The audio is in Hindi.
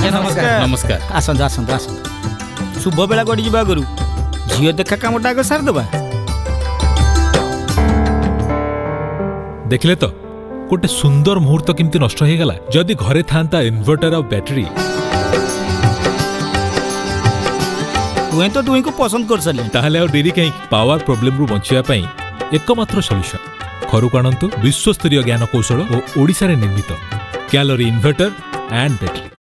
नमस्कार नमस्कार आसंत आसंत आसंत शुभ बेला गड़ी जा आगु झील देखा कामटा आगे सारिदेवा देखले तो गोटे सुंदर मुहूर्त केमती नष्ट हो गला जदि घरे था इन्वर्टर और बैटरी तुए तो तुई को पसंद कर सारे ताहले और डेरी कहीं पावर प्रॉब्लम रु बंचिया पई एकमात्र सॉल्यूशन खरुक आणंतु विश्वस्तरीय ज्ञान कौशल और ओडिसा रे निर्मित कैलोरी इन्वर्टर एंड बैटरी।